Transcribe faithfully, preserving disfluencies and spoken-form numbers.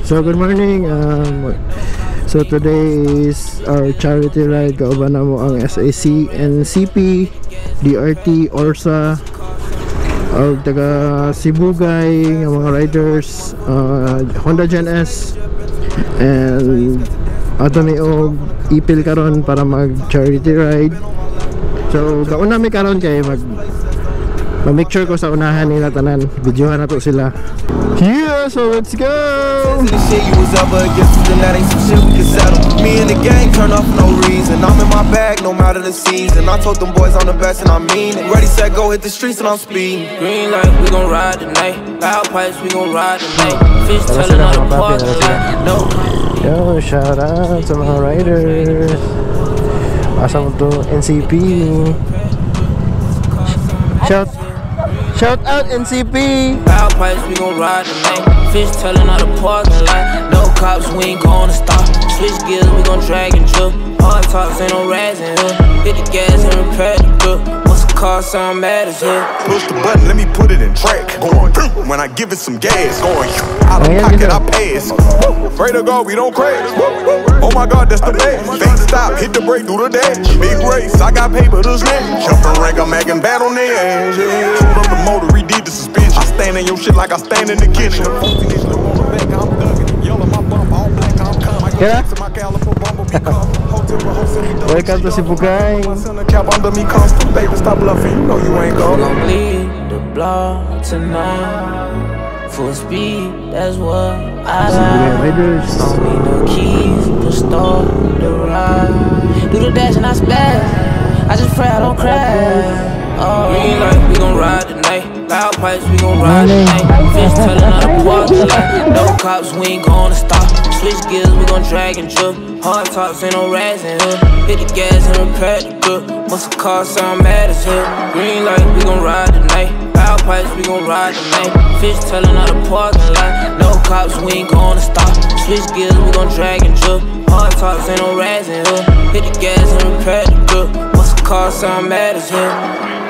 So good morning. Um, so today is our charity ride. Kauban na mo ang S A C and C P, D R T, Orsa, o taga Sibugay, ng mga riders, uh, Honda Gen S, and ato ni og Ipil karon para mag charity ride. So gauna mi karon kay mag ma-make sure ko sa unahan nila tanan. Videohan na to sila. Yeah, so let's go! Me and the gang turn off no reason. I'm in my bag no matter the season. I told them boys I'm the best and I mean it. Ready, set, go, hit the streets and I'm speeding. Green light, we gon' ride tonight. Loud pipes, we gon' ride tonight. Fish telling all the parts like no. Yo, shout out sa mga riders. Asa mo to N C P. Shout Shout out N C P. Loud pipes, we gon' ride tonight. Fish telling all the parking lot. No cops, we ain't gonna stop. Switch gears, we gon' drag and drill. Hard talks, ain't no rags in here. Hit the gas and repair the grill. What's the car, sound mad as hell. Push the button, let me put it in track. Going when I give it some gas. Going out of pocket, I pass. Pray to God, we don't crash. Oh my God, that's the best. Think stop, hit the brake, do the dash. Big race, I got paper to snatch. Jumping rank, I'm making bad on their ass. Pulled up the motor, redid the suspension. I stand in your shit like I stand in the kitchen. Yeah. Welcome to Sibugay. Baby, stop bluffing. You know you ain't going. We gon' bleed the block tonight. Full speed, that's what I like. Don't need no keys to start the ride. Do the dash and I splash. I just pray I don't crash. Oh, green light, we gon' ride tonight. Loud pipes, we gon' ride tonight. Fish telling all the parking lot. No cops, we ain't gonna stop. Switch gears, we gon' drag and drill. Hard tops, ain't no rags in here. Hit the gas and repair the grill. Muscle car sound mad as hell. Green light, we gon' ride tonight. Loud pipes, we gon' ride tonight. Fish telling all the parking lot. No cops, we ain't gonna stop. Switch gears, we gon' drag and drill. Hard tops, ain't no rags in here. Hit the gas and repair the grill. Muscle car sound mad as hell.